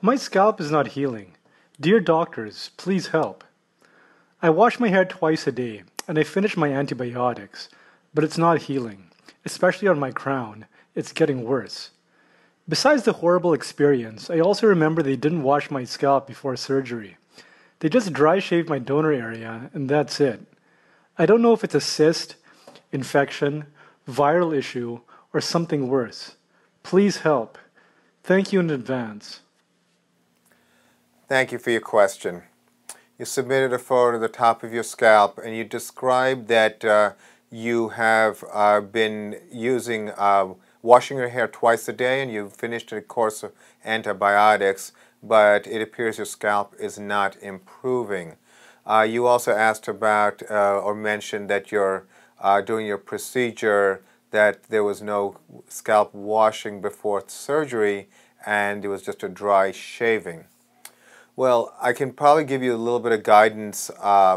My scalp is not healing. Dear doctors, please help. I wash my hair twice a day, and I finish my antibiotics, but it's not healing, especially on my crown. It's getting worse. Besides the horrible experience, I also remember they didn't wash my scalp before surgery. They just dry shaved my donor area, and that's it. I don't know if it's a cyst, infection, viral issue, or something worse. Please help. Thank you in advance. Thank you for your question. You submitted a photo of the top of your scalp, and you described that you have been using washing your hair twice a day, and you've finished a course of antibiotics, but it appears your scalp is not improving. You also asked about or mentioned that you're doing your procedure, that there was no scalp washing before surgery, and it was just a dry shaving. Well, I can probably give you a little bit of guidance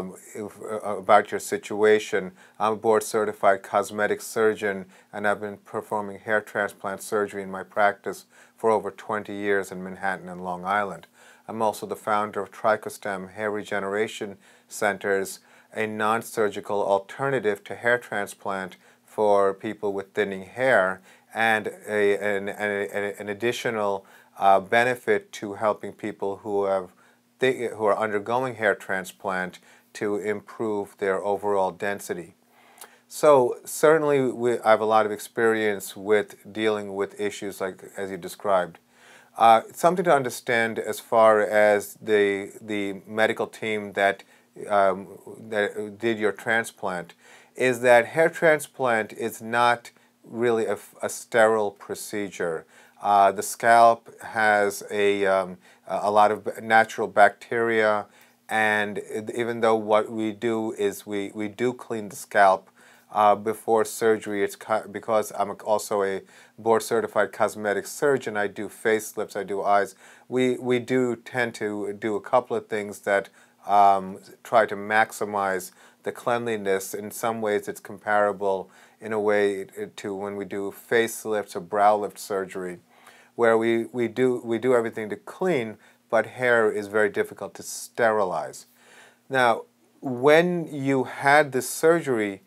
about your situation. I'm a board-certified cosmetic surgeon, and I've been performing hair transplant surgery in my practice for over 20 years in Manhattan and Long Island. I'm also the founder of Tricostem Hair Regeneration Centers, a non-surgical alternative to hair transplant for people with thinning hair, and an additional benefit to helping people who are undergoing hair transplant to improve their overall density. So certainly I have a lot of experience with dealing with issues like as you described. Something to understand as far as the medical team that did your transplant is that hair transplant is not really a sterile procedure. The scalp has a lot of natural bacteria, and even though what we do is we do clean the scalp before surgery, it's because I'm also a board-certified cosmetic surgeon. I do facelifts, I do eyes. We do tend to do a couple of things that try to maximize the cleanliness. In some ways, it's comparable in a way to when we do facelifts or brow lift surgery, where we do everything to clean, but hair is very difficult to sterilize. Now, when you had this surgery,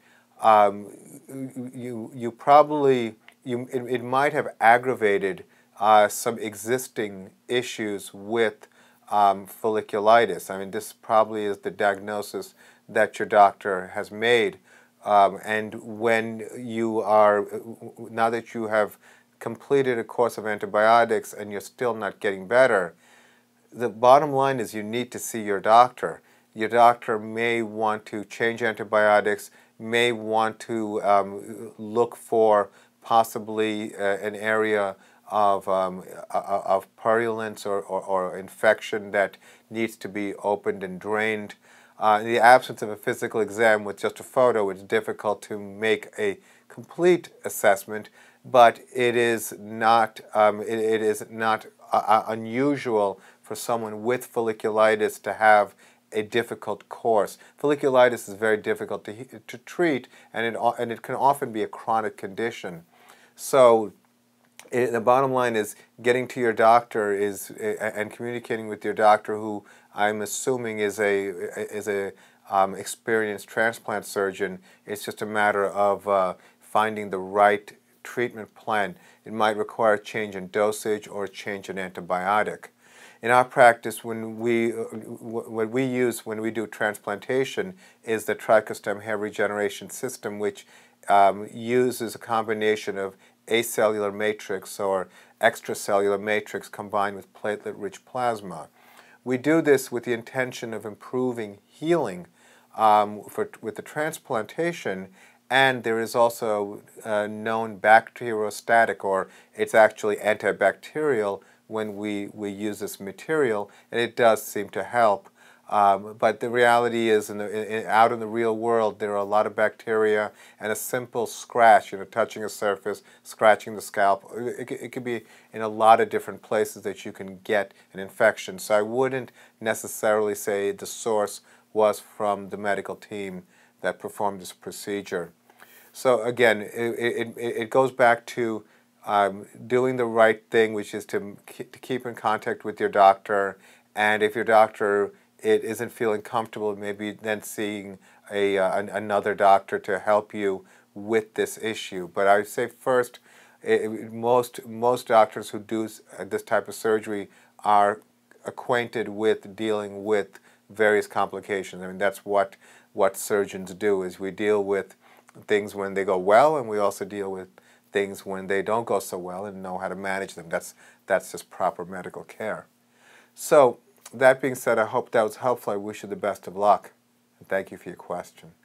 you probably it might have aggravated some existing issues with folliculitis. I mean, this probably is the diagnosis that your doctor has made, and when you are now that you have completed a course of antibiotics and you're still not getting better, the bottom line is you need to see your doctor. Your doctor may want to change antibiotics, may want to look for possibly an area of purulence or infection that needs to be opened and drained. In the absence of a physical exam with just a photo, it's difficult to make a complete assessment, but it is not unusual for someone with folliculitis to have a difficult course. Folliculitis is very difficult to treat, and it can often be a chronic condition. So the bottom line is getting to your doctor and communicating with your doctor, who I'm assuming is a experienced transplant surgeon. It's just a matter of finding the right treatment plan. It might require a change in dosage or a change in antibiotic. In our practice, what we use when we do transplantation is the Tricostem hair regeneration system, which uses a combination of acellular matrix or extracellular matrix combined with platelet-rich plasma. We do this with the intention of improving healing with the transplantation, and there is also known bacteriostatic, or it's actually antibacterial when we use this material, and it does seem to help. But the reality is, out in the real world, there are a lot of bacteria, and a simple scratch, touching a surface, scratching the scalp, it could be in a lot of different places that you can get an infection. So I wouldn't necessarily say the source was from the medical team that performed this procedure. So again, it goes back to doing the right thing, which is to keep in contact with your doctor, and if your doctor it isn't feeling comfortable, maybe then seeing another doctor to help you with this issue. But I would say first, most doctors who do this type of surgery are acquainted with dealing with various complications. I mean, that's what surgeons do, is we deal with things when they go well, and we also deal with things when they don't go so well and know how to manage them. That's just proper medical care. So that being said, I hope that was helpful. I wish you the best of luck. And thank you for your question.